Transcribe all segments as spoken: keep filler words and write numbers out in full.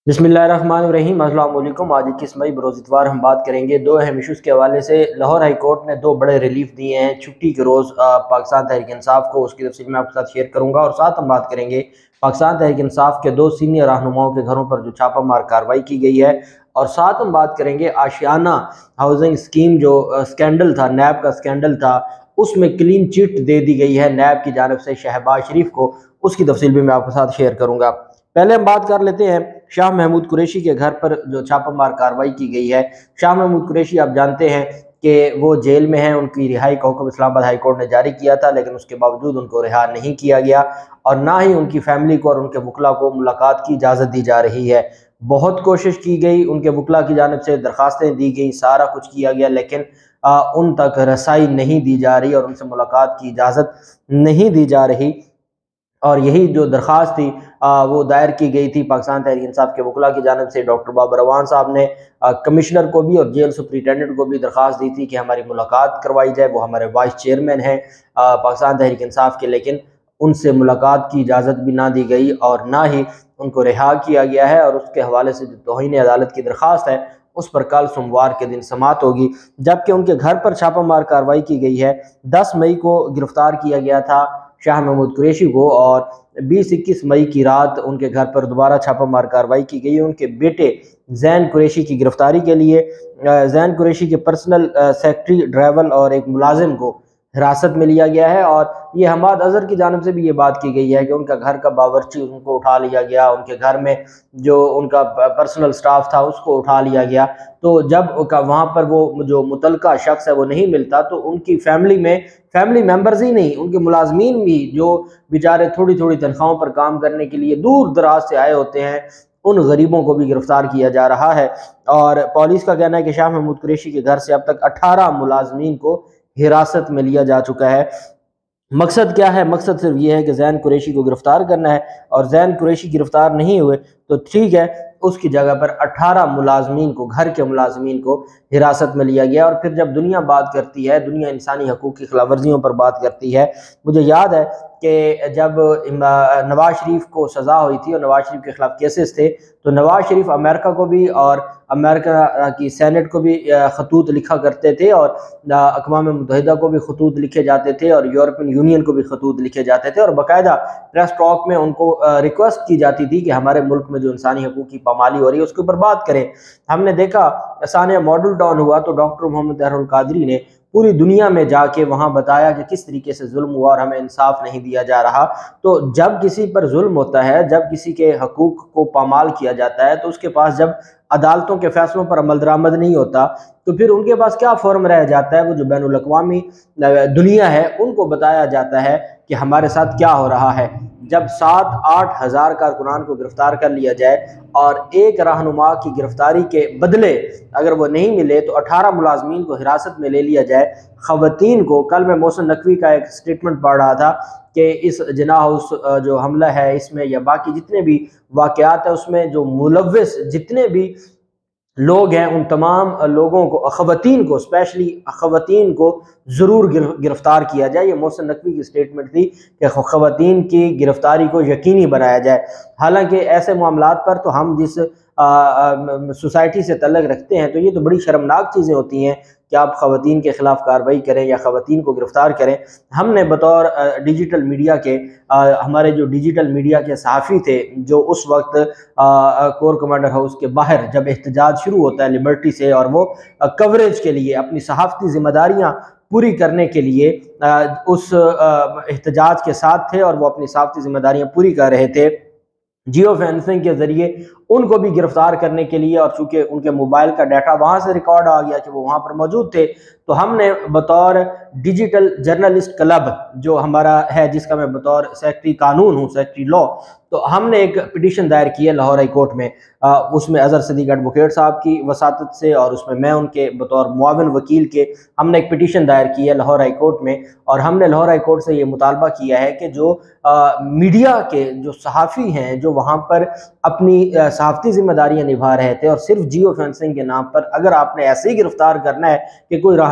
बिस्मिल्लाहिर्रहमानिर्रहीम। अस्सलाम वालेकुम। आज इक्कीस मई बरोज़ इतवार हम बात करेंगे दो अहम इशूज़ के हवाले से। लाहौर हाई कोर्ट ने दो बड़े रिलीफ दिए हैं छुट्टी के रोज़ पाकिस्तान तहरीक इंसाफ को, उसकी तफसील मैं आपके साथ शेयर करूंगा। और साथ हम बात करेंगे पाकिस्तान तहरीक इंसाफ के दो सीनियर रहनुमाओं के घरों पर जो छापा मार कार्रवाई की गई है। और साथ हम बात करेंगे आशियाना हाउसिंग स्कीम जो स्कैंडल था, नैब का स्कैंडल था, उसमें क्लीन चिट दे दी गई है नैब की जानिब से शहबाज शरीफ को, उसकी तफसील भी मैं आपके साथ शेयर करूंगा। पहले हम बात कर लेते हैं शाह महमूद कुरैशी के घर पर जो छापा मार कार्रवाई की गई है। शाह महमूद कुरैशी आप जानते हैं कि वो जेल में हैं, उनकी रिहाई का हुक्म इस्लामाबाद हाई कोर्ट ने जारी किया था, लेकिन उसके बावजूद उनको रिहा नहीं किया गया और ना ही उनकी फैमिली को और उनके वकला को मुलाकात की इजाज़त दी जा रही है। बहुत कोशिश की गई, उनके वकला की जानिब से दरखास्तें दी गई, सारा कुछ किया गया, लेकिन आ, उन तक रसाई नहीं दी जा रही और उनसे मुलाकात की इजाज़त नहीं दी जा रही। और यही जो दरख्वास्त थी आ, वो दायर की गई थी पाकिस्तान तहरीक इंसाफ के वकला की जानिब से। डॉक्टर बाबर अवान साहब ने आ, कमिश्नर को भी और जेल सुपरिटेंडेंट को भी दरख्वास्त दी थी कि हमारी मुलाकात करवाई जाए। वो हमारे वाइस चेयरमैन हैं पाकिस्तान तहरीक इंसाफ के, लेकिन उनसे मुलाकात की इजाज़त भी ना दी गई और ना ही उनको रिहा किया गया है। और उसके हवाले से जो तौहीन अदालत की दरख्वास्त है उस पर कल सोमवार के दिन समाअत होगी। जबकि उनके घर पर छापा मार कार्रवाई की गई है। दस मई को गिरफ्तार किया गया था शाह महमूद कुरैशी को और बीस इक्कीस मई की रात उनके घर पर दोबारा छापा मार कार्रवाई की गई। उनके बेटे जैन कुरैशी की गिरफ्तारी के लिए जैन कुरैशी के पर्सनल सेक्रेटरी, ड्राइवर और एक मुलाजिम को हिरासत में लिया गया है। और ये हमाद अजहर की जानिब से भी ये बात की गई है कि उनका घर का बावर्ची उनको उठा लिया गया, उनके घर में जो उनका पर्सनल स्टाफ था उसको उठा लिया गया। तो जब वहाँ पर वो जो मुतलका शख्स है वो नहीं मिलता तो उनकी फैमिली में फैमिली मेम्बर्स ही नहीं, उनके मुलाजमीन भी जो बेचारे थोड़ी थोड़ी तनख्वाहों पर काम करने के लिए दूर दराज से आए होते हैं, उन गरीबों को भी गिरफ्तार किया जा रहा है। और पुलिस का कहना है कि शाह महमूद कुरैशी के घर से अब तक अठारह मुलाजमीन को हिरासत में लिया जा चुका है। मकसद क्या है? मकसद सिर्फ ये है कि जैन कुरैशी को गिरफ्तार करना है और जैन कुरैशी गिरफ्तार नहीं हुए तो ठीक है, उसकी जगह पर अठारह मुलाजमीन को, घर के मुलाजमीन को हिरासत में लिया गया। और फिर जब दुनिया बात करती है, दुनिया इंसानी हकूक़ की खिलाफ वर्जियों पर बात करती है, मुझे याद है कि जब नवाज शरीफ को सज़ा हुई थी और नवाज शरीफ के खिलाफ केसेस थे तो नवाज शरीफ अमेरिका को भी और अमेरिका की सेनेट को भी खतूत लिखा करते थे और अक़वाम मुत्तहिदा को भी खतूत लिखे जाते थे और यूरोपियन यूनियन को भी खतूत लिखे जाते थे और बाकायदा प्रेस टॉक में उनको रिक्वेस्ट की जाती थी कि हमारे मुल्क में जो इंसानी हकूक़ की पामाली हो रही है उसके ऊपर बात करें। हमने देखा सानिया मॉडल टाउन हुआ तो डॉक्टर मोहम्मद तहरुल कादरी ने पूरी दुनिया में जाके वहाँ बताया कि किस तरीके से जुल्म हुआ और हमें इंसाफ नहीं दिया जा रहा। तो जब किसी पर जुल्म होता है, जब किसी के हकूक़ को पामाल किया जाता है तो उसके पास जब अदालतों के फैसलों पर अमल दरामद नहीं होता तो फिर उनके पास क्या फॉर्म रह जाता है? वो जो बैनुल अक़वामी दुनिया है उनको बताया जाता है कि हमारे साथ क्या हो रहा है। जब सात आठ हज़ार कारकुनान को गिरफ्तार कर लिया जाए और एक रहनुमा की गिरफ्तारी के बदले अगर वो नहीं मिले तो अठारह मुलाजमीन को हिरासत में ले लिया जाए। ख़वातीन को, कल मैं मोहसिन नकवी का एक स्टेटमेंट पढ़ रहा था कि इस जिना हाउस जो हमला है इसमें या बाकी जितने भी वाक़यात है उसमें जो मुलव्विस जितने भी लोग हैं उन तमाम लोगों को, ख़वातीन को, स्पेशली ख़वातीन को ज़रूर गिरफ्तार किया जाए। ये मोहसिन नकवी की स्टेटमेंट थी कि ख़वातीन की गिरफ्तारी को यकीनी बनाया जाए। हालांकि ऐसे मामलात पर तो हम जिस सोसाइटी से तल्लुक़ रखते हैं तो ये तो बड़ी शर्मनाक चीज़ें होती हैं कि आप ख़वातीन के ख़िलाफ़ कार्रवाई करें या ख़वातीन को गिरफ़्तार करें। हमने बतौर डिजिटल मीडिया के आ, हमारे जो डिजिटल मीडिया के सहाफ़ी थे जो उस वक्त कोर कमांडर हाउस के बाहर जब एहतजाज शुरू होता है लिबर्टी से और वो कवरेज के लिए अपनी सहाफ़ती ज़िम्मेदारियाँ पूरी करने के लिए आ, उस एहतजाज के साथ थे और वो अपनी सहाफ़ती ज़िम्मेदारियाँ पूरी कर रहे थे। जियो फेंसिंग के ज़रिए उनको भी गिरफ्तार करने के लिए और चूँकि उनके मोबाइल का डाटा वहाँ से रिकॉर्ड आ गया कि वो वहाँ पर मौजूद थे तो हमने बतौर डिजिटल जर्नलिस्ट क्लब जो हमारा है, जिसका मैं बतौर सेक्रेटरी कानून हूँ, सेक्रेटरी लॉ, तो हमने एक पिटीशन दायर की है लाहौर हाई कोर्ट में। आ, उसमें अज़हर सदीक एडवोकेट साहब की वसातत से और उसमें मैं उनके बतौर मुआविन वकील के हमने एक पिटीशन दायर की है लाहौर हाई कोर्ट में। और हमने लाहौर हाई कोर्ट से ये मुतालबा किया है कि जो आ, मीडिया के जो सहाफ़ी हैं जो वहाँ पर अपनी सहाफ़ती ज़िम्मेदारियाँ निभा रहे थे और सिर्फ जियो फेंसिंग के नाम पर अगर आपने ऐसे ही गिरफ्तार करना है कि कोई राह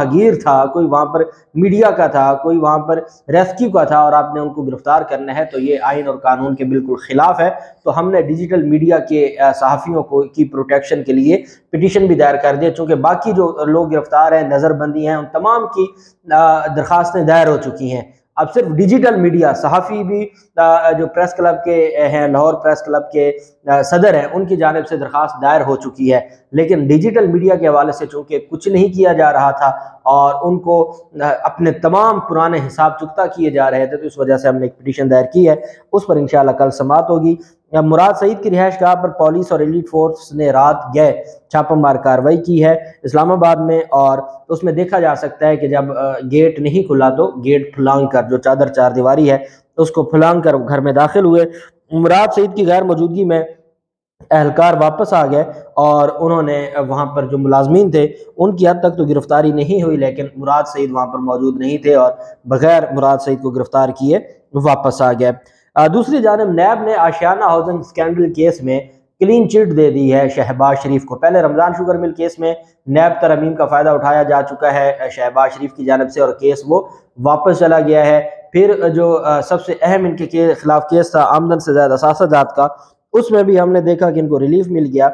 راہگیر تھا، کوئی وہاں پر میڈیا کا تھا، کوئی وہاں پر ریسکیو کا تھا اور آپ نے ان کو گرفتار کرنا ہے تو یہ آئین اور قانون کے بالکل خلاف ہے۔ تو ہم نے ڈیجیٹل میڈیا کے صحافیوں کو کی پروٹیکشن کے لیے پٹیشن بھی دائر کر دیا، چونکہ باقی جو لوگ گرفتار ہیں، نظر بندی ہیں، ان تمام کی درخواستیں دائر ہو چکی ہیں۔ اب صرف ڈیجیٹل میڈیا صحافی بھی جو پریس کلب کے ہیں، لاہور پریس کلب کے صدر ہیں، ان کی جانب سے درخواست دائر ہو چکی ہے، لیکن ڈیجیٹل میڈیا کے حوالے سے چونکہ کچھ نہیں کیا جا رہا تھا اور ان کو اپنے تمام پرانے حساب چکتا کیے جا رہے تھے، تو اس وجہ سے ہم نے ایک پٹیشن دائر کی ہے، اس پر انشاءاللہ کل سماعت ہوگی۔ مراد سعید کی رہائش گاہ پر پولیس اور ایلیٹ فورس نے رات گئے چھاپہ مار کارروائی کی ہے اسلام آباد میں، اور اس میں دیکھا جا سکتا ہے کہ جب گیٹ نہیں کھلا تو گیٹ پھلانگ کر، جو چادر چار دیواری ہے اس کو پھلانگ کر گھر میں داخل ہوئے۔ مراد سعید کی غیر موجودگی میں اہلکار واپس آ گئے اور انہوں نے وہاں پر جو ملازمین تھے ان کی حد تک تو گرفتاری نہیں ہوئی، لیکن مراد سعید وہاں پر موجود نہیں تھے اور بغیر مراد سعید کو گرفتار کیے واپس آ گئے۔ دوسری جانب نیب نے آشیانہ ہاؤسنگ سکینڈل کیس میں کلین چٹ دے دی ہے شہباز شریف کو۔ پہلے رمضان شوگر مل کیس میں نیب ترمیم کا فائدہ اٹھایا جا چکا ہے شہباز شریف کی جانب سے اور کیس وہ واپس چلا گیا ہے۔ پھر جو سب سے اہم ان کے خلاف کیس تھا آمدن سے زائد اثاثہ جات کا، اس میں بھی ہم نے دیکھا کہ ان کو ریلیف مل گیا۔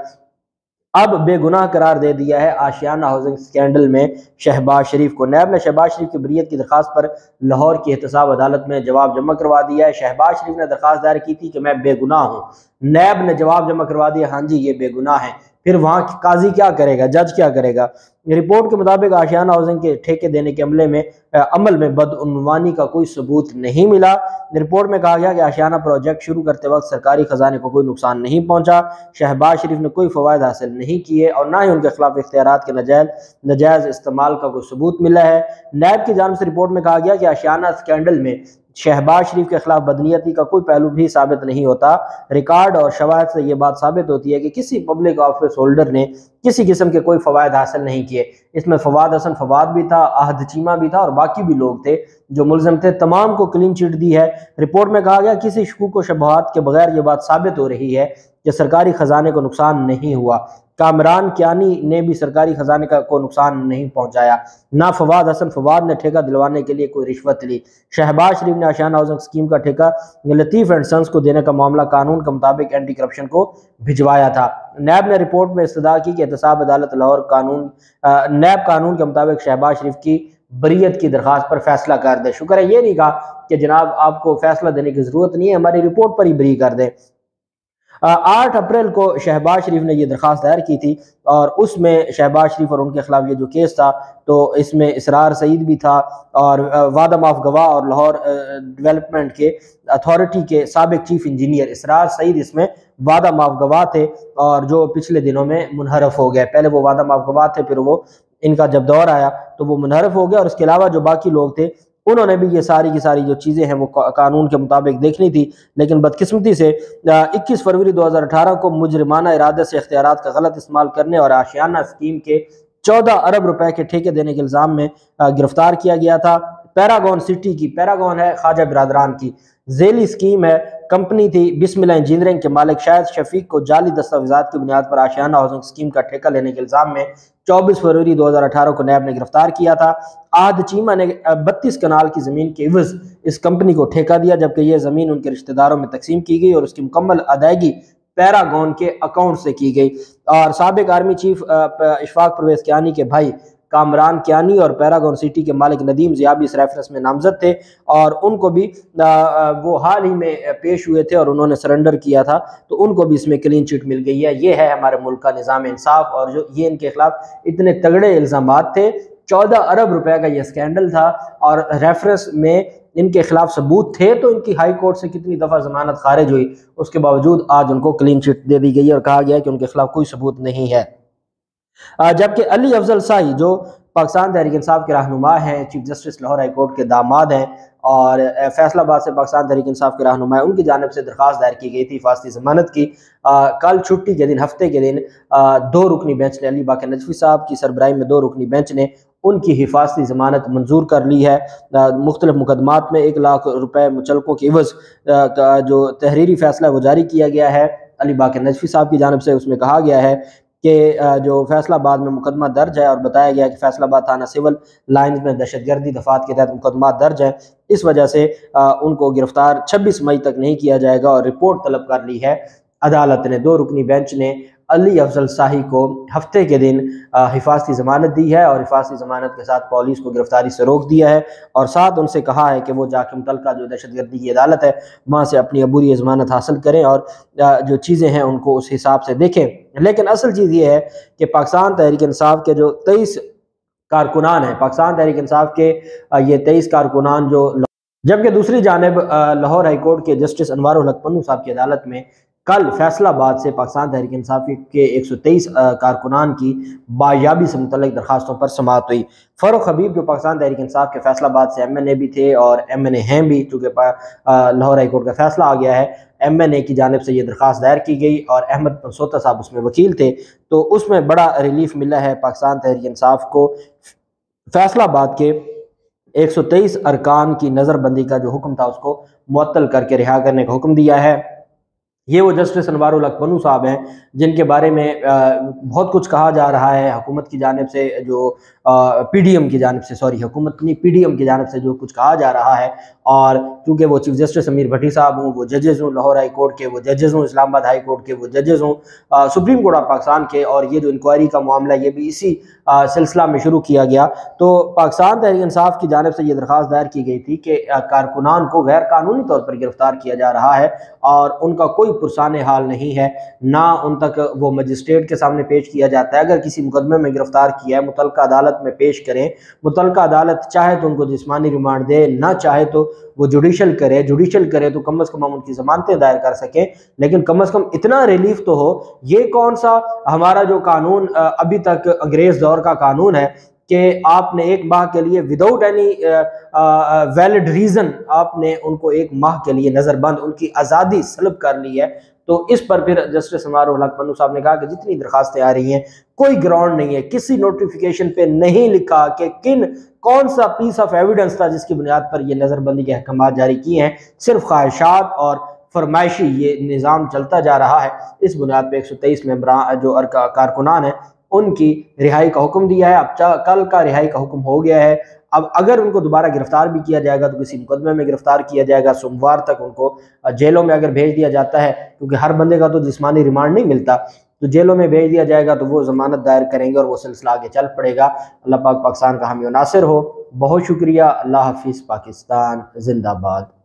اب بے گناہ قرار دے دیا ہے آشیانہ ہاؤسنگ سکینڈل میں شہباز شریف کو۔ نیب نے شہباز شریف کی بریت کی درخواست پر لاہور کی احتساب عدالت میں جواب جمع کروا دیا ہے۔ شہباز شریف نے درخواست دائر کی تھی کہ میں بے گناہ ہوں، نیب نے جواب جمع کروا دیا ہاں جی یہ بے گناہ ہیں۔ پھر وہاں قاضی کیا کرے گا، جج کیا کرے گا؟ رپورٹ کے مطابق آشیانہ ہاؤسنگ کے ٹھیکے دینے کے عملے میں عمل میں بدعنوانی کا کوئی ثبوت نہیں ملا۔ رپورٹ میں کہا گیا کہ آشیانہ پروجیکٹ شروع کرتے وقت سرکاری خزانے کو کوئی نقصان نہیں پہنچا، شہباز شریف نے کوئی فوائد حاصل نہیں کیے اور نہ ہی ان کے خلاف اختیارات کے ناجائز ناجائز استعمال کا کوئی ثبوت ملا ہے۔ نیب کی جانب سے رپورٹ میں کہا گیا کہ آشیانہ سکینڈل میں شہباز شریف کے خلاف بدنیتی کا کوئی پہلو بھی ثابت نہیں ہوتا۔ ریکارڈ اور شواہد سے یہ بات ثابت ہوتی ہے کہ کسی پبلک آفس ہولڈر نے کسی قسم کے کوئی فوائد حاصل نہیں کیے۔ اس میں فواد حسن فواد بھی تھا، احد چیمہ بھی تھا اور باقی بھی لوگ تھے جو ملزم تھے، تمام کو کلین چٹ دی ہے۔ رپورٹ میں کہا گیا کسی شکوک و شبہات کے بغیر یہ بات ثابت ہو رہی ہے کہ سرکاری خزانے کو نقصان نہیں ہوا۔ کامران کیانی نے بھی سرکاری خزانے کو نقصان نہیں پہنچایا، نہ فواد حسن فواد نے ٹھیکہ دلوانے کے لیے کوئی رشوت لی۔ شہباز شریف نے آشیانہ ہاؤسنگ اسکیم کا ٹھیکہ لطیف اینڈ سنس کو دینے کا معاملہ قانون کے مطابق اینٹی کرپشن کو بھجوایا تھا۔ نیب نے رپورٹ میں استدعا کی کہ احتساب عدالت لاہور قانون نیب قانون کے مطابق شہباز شریف کی بریت کی درخواست پر فیصلہ کر دے۔ شکر ہے یہ نہیں کہا کہ جناب آپ کو فیصلہ دینے کی ضرورت نہیں ہے، ہماری رپورٹ پر ہی بری کر دیں۔ آٹھ اپریل کو شہباز شریف نے یہ درخواست دائر کی تھی اور اس میں شہباز شریف اور ان کے خلاف یہ جو کیس تھا تو اس میں اسرار سعید بھی تھا اور وعدہ معاف گواہ اور لاہور ڈیولپمنٹ کے اتھارٹی کے سابق چیف انجینئر اسرار سعید اس میں وعدہ معاف گواہ تھے اور جو پچھلے دنوں میں منحرف ہو گئے۔ پہلے وہ وعدہ معاف گواہ تھے، پھر وہ ان کا جب دور آیا تو وہ منحرف ہو گئے اور اس کے علاوہ جو باقی لوگ تھے انہوں نے بھی یہ ساری کی ساری جو چیزیں ہیں وہ قانون کے مطابق دیکھنی تھی، لیکن بدقسمتی سے اکیس فروری دو ہزار اٹھارہ کو مجرمانہ ارادے سے اختیارات کا غلط استعمال کرنے اور آشیانہ اسکیم کے چودہ ارب روپے کے ٹھیکے دینے کے الزام میں گرفتار کیا گیا تھا۔ پیراگون سٹی کی، پیراگون ہے خواجہ برادران کی ذیلی اسکیم ہے، کمپنی تھی بسم اللہ انجینئرنگ کے مالک شاہد شفیق کو جعلی دستاویزات کی بنیاد پر آشیانہ ہاؤسنگ اسکیم کا ٹھیکہ لینے کے الزام میں چوبیس فروری دو ہزار اٹھارہ کو نیب نے گرفتار کیا تھا۔ احد چیمہ نے بتیس کنال کی زمین کے عوض اس کمپنی کو ٹھیکہ دیا، جبکہ یہ زمین ان کے رشتہ داروں میں تقسیم کی گئی اور اس کی مکمل ادائیگی پیراگون کے اکاؤنٹ سے کی گئی۔ اور سابق آرمی چیف اشفاق پرویز کیانی کے بھائی کامران کیانی اور پیراگون سٹی کے مالک ندیم ضیاء بھی اس ریفرنس میں نامزد تھے اور ان کو بھی وہ حال ہی میں پیش ہوئے تھے اور انہوں نے سرنڈر کیا تھا، تو ان کو بھی اس میں کلین چٹ مل گئی ہے۔ یہ ہے ہمارے ملک کا نظام انصاف، اور جو یہ ان کے خلاف اتنے تگڑے الزامات تھے، چودہ ارب روپے کا یہ سکینڈل تھا اور ریفرنس میں ان کے خلاف ثبوت تھے، تو ان کی ہائی کورٹ سے کتنی دفعہ ضمانت خارج ہوئی، اس کے باوجود آج ان کو کلین چٹ دے دی گئی اور کہا گیا کہ ان کے خلاف کوئی ثبوت نہیں ہے۔ جبکہ علی افضل سائی جو پاکستان تحریک انصاف کے رہنما ہیں، chief justice Lahore high court کے داماد ہیں اور فیصل آباد سے پاکستان تحریک انصاف کے رہنما ہیں، ان کی جانب سے درخواست دائر کی گئی تھی حفاظتی ضمانت کی۔ کل چھٹی کے دن، ہفتے کے دن، دو رکنی بینچ نے علی باقر نجفی صاحب کی سربراہی میں دو رکنی بینچ نے ان کی حفاظتی ضمانت منظور کر لی ہے۔ مختلف مقدمات میں ایک لاکھ روپے مچلقوں کے عوض جو تحریری فیصلہ وہ جاری کیا گیا ہے علی باقر نجفی صاحب کی جانب سے۔ اس میں کہا گیا ہے کہ جو فیصلہ آباد میں مقدمہ درج ہے، اور بتایا گیا کہ فیصلہ آباد تھانہ سول لائنز میں دہشت گردی دفعات کے تحت مقدمات درج ہیں، اس وجہ سے ان کو گرفتار چھبیس مئی تک نہیں کیا جائے گا، اور رپورٹ طلب کر لی ہے عدالت نے۔ دو رکنی بینچ نے علی افضل شاہی کو ہفتے کے دن حفاظتی ضمانت دی ہے، اور حفاظتی ضمانت کے ساتھ پولیس کو گرفتاری سے روک دیا ہے، اور ساتھ ان سے کہا ہے کہ وہ جا کے متعلقہ جو دہشت گردی کی عدالت ہے وہاں سے اپنی عبوری ضمانت حاصل کریں اور جو چیزیں ہیں ان کو اس حساب سے دیکھیں۔ لیکن اصل چیز یہ ہے کہ پاکستان تحریک انصاف کے جو تیئیس کارکنان ہیں، پاکستان تحریک انصاف کے یہ تیئیس کارکنان جو، جبکہ دوسری جانب لاہور ہائی کورٹ کے جسٹس انوار الحق پنو صاحب کی عدالت میں کل فیصلہ آباد سے پاکستان تحریک انصاف کے ایک سو تیئیس کارکنان کی بایابی سے متعلق درخواستوں پر سماعت ہوئی۔ فاروق حبیب جو پاکستان تحریک انصاف کے فیصلہ آباد سے ایم این اے بھی تھے اور ایم این اے ہیں بھی، چونکہ لاہور ہائی کورٹ کا فیصلہ آ گیا ہے، ایم این اے کی جانب سے یہ درخواست دائر کی گئی اور احمد پنسوتا صاحب اس میں وکیل تھے، تو اس میں بڑا ریلیف ملا ہے پاکستان تحریک انصاف کو۔ فیصلہ آباد کے ایک سو تیئیس ارکان کی نظر بندی کا جو حکم تھا اس کو معطل کر کے رہا کرنے کا حکم دیا ہے۔ یہ وہ جسٹس انوار الحق پنو صاحب ہیں جن کے بارے میں بہت کچھ کہا جا رہا ہے حکومت کی جانب سے، جو پی ڈی ایم کی جانب سے، سوری حکومت نہیں پی ڈی ایم کی جانب سے جو کچھ کہا جا رہا ہے، اور چونکہ وہ چیف جسٹس امیر بھٹی صاحب ہوں، وہ ججز ہوں لاہور ہائی کورٹ کے، وہ ججز ہوں اسلام آباد ہائی کورٹ کے، وہ ججز ہوں سپریم کورٹ آف پاکستان کے، اور یہ جو انکوائری کا معاملہ یہ بھی اسی سلسلہ میں شروع کیا گیا، تو پاکستان تحریک انصاف کی جانب سے یہ درخواست دائر کی گئی تھی کہ کارکنان کو غیر قانونی طور پر گرفتار کیا جا رہا ہے اور ان کا کوئی پرسان حال نہیں ہے، نہ ان تک وہ مجسٹریٹ کے سامنے پیش کیا جاتا ہے۔ اگر کسی مقدمے میں گرفتار کیا ہے متعلقہ عدالت میں پیش کریں، متعلقہ عدالت چاہے تو ان کو جسمانی ریمانڈ دے، نہ چاہے تو وہ جوڈیشل کرے، جوڈیشل کرے تو کم از کم ہم ان کی ضمانتیں دائر کر سکیں، لیکن کم از کم اتنا ریلیف تو ہو۔ یہ کون سا ہمارا جو قانون ابھی تک انگریز دور کا قانون ہے کہ آپ نے ایک ماہ کے لیے وداؤٹ اینی ویلڈ ریزن آپ نے ان کو ایک ماہ کے لیے نظر بند، ان کی آزادی سلب کر لی ہے، تو اس پر پھر جسٹس انوار الحق پنو صاحب نے کہا کہ جتنی درخواستیں آ رہی ہیں کوئی گراؤنڈ نہیں ہے، کسی نوٹیفیکیشن پہ نہیں لکھا کہ کن کون سا پیس آف ایویڈنس تھا جس کی بنیاد پر یہ نظر بندی کے احکامات جاری کیے ہیں، صرف خواہشات اور فرمائشی یہ نظام چلتا جا رہا ہے۔ اس بنیاد پہ ایک سو تیئیس ممبران جو کارکنان ہیں ان کی رہائی کا حکم دیا ہے۔ اب کل کا رہائی کا حکم ہو گیا ہے، اب اگر ان کو دوبارہ گرفتار بھی کیا جائے گا تو کسی مقدمے میں گرفتار کیا جائے گا، سوموار تک ان کو جیلوں میں اگر بھیج دیا جاتا ہے، کیونکہ ہر بندے کا تو جسمانی ریمانڈ نہیں ملتا، تو جیلوں میں بھیج دیا جائے گا تو وہ ضمانت دائر کریں گے اور وہ سلسلہ آگے چل پڑے گا۔ اللہ پاک پاکستان کا حامی و ناصر ہو۔ بہت شکریہ۔ اللہ حافظ۔ پاکستان زندہ باد۔